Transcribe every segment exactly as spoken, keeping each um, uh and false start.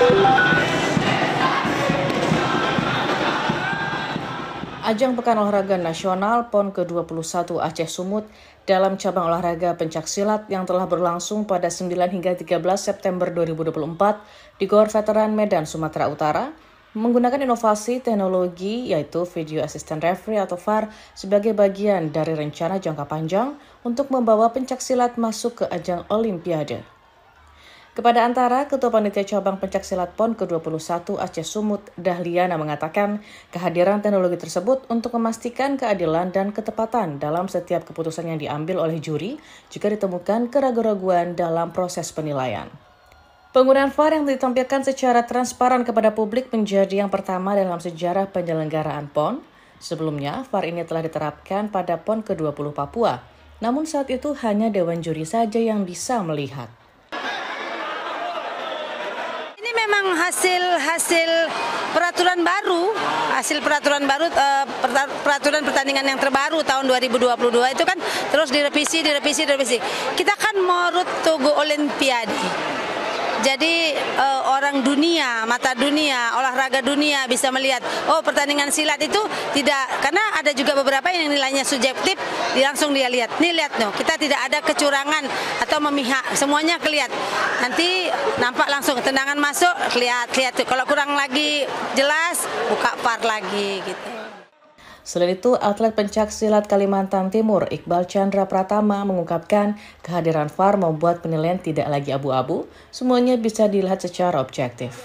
Ajang Pekan Olahraga Nasional P O N ke dua puluh satu Aceh Sumut dalam cabang olahraga pencaksilat yang telah berlangsung pada sembilan hingga tiga belas September dua ribu dua puluh empat di Gor Veteran Medan, Sumatera Utara, menggunakan inovasi teknologi yaitu Video Assistant Referee atau V A R sebagai bagian dari rencana jangka panjang untuk membawa pencaksilat masuk ke ajang Olimpiade. Kepada Antara, Ketua Panitia Cabang Pencaksilat P O N ke dua puluh satu Aceh Sumut, Dahliana mengatakan kehadiran teknologi tersebut untuk memastikan keadilan dan ketepatan dalam setiap keputusan yang diambil oleh juri jika ditemukan keraguan-raguan dalam proses penilaian. Penggunaan V A R yang ditampilkan secara transparan kepada publik menjadi yang pertama dalam sejarah penyelenggaraan P O N. Sebelumnya, V A R ini telah diterapkan pada P O N ke dua puluh Papua, namun saat itu hanya Dewan Juri saja yang bisa melihat. Memang hasil-hasil peraturan baru, hasil peraturan baru, uh, peraturan pertandingan yang terbaru tahun dua ribu dua puluh dua itu kan terus direvisi, direvisi, direvisi. Kita kan mau route to go Olimpiade. Jadi uh, orang dunia, mata dunia, olahraga dunia bisa melihat, oh pertandingan silat itu tidak, karena ada juga beberapa yang nilainya subjektif, langsung dia lihat, nih lihat no, kita tidak ada kecurangan atau memihak, semuanya kelihatan. Nanti nampak langsung tendangan masuk, lihat, lihat tuh. Kalau kurang lagi jelas, buka V A R lagi gitu. Selain itu, atlet pencaksilat Kalimantan Timur Iqbal Chandra Pratama mengungkapkan kehadiran V A R membuat penilaian tidak lagi abu-abu, semuanya bisa dilihat secara objektif.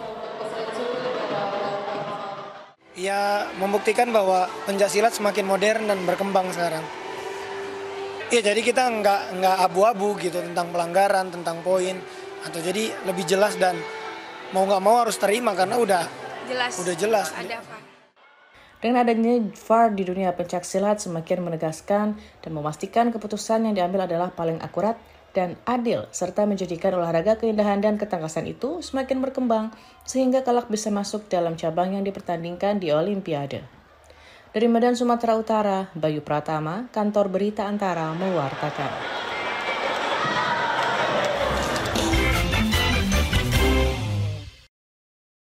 Ya, membuktikan bahwa pencaksilat semakin modern dan berkembang sekarang. Ya, jadi kita nggak nggak abu-abu gitu tentang pelanggaran, tentang poin, atau jadi lebih jelas dan mau nggak mau harus terima karena udah jelas. Udah jelas. Ada V A R. Dengan adanya V A R di dunia pencaksilat semakin menegaskan dan memastikan keputusan yang diambil adalah paling akurat dan adil, serta menjadikan olahraga keindahan dan ketangkasan itu semakin berkembang, sehingga kelak bisa masuk dalam cabang yang dipertandingkan di Olimpiade. Dari Medan, Sumatera Utara, Bayu Pratama, Kantor Berita Antara, mewartakan.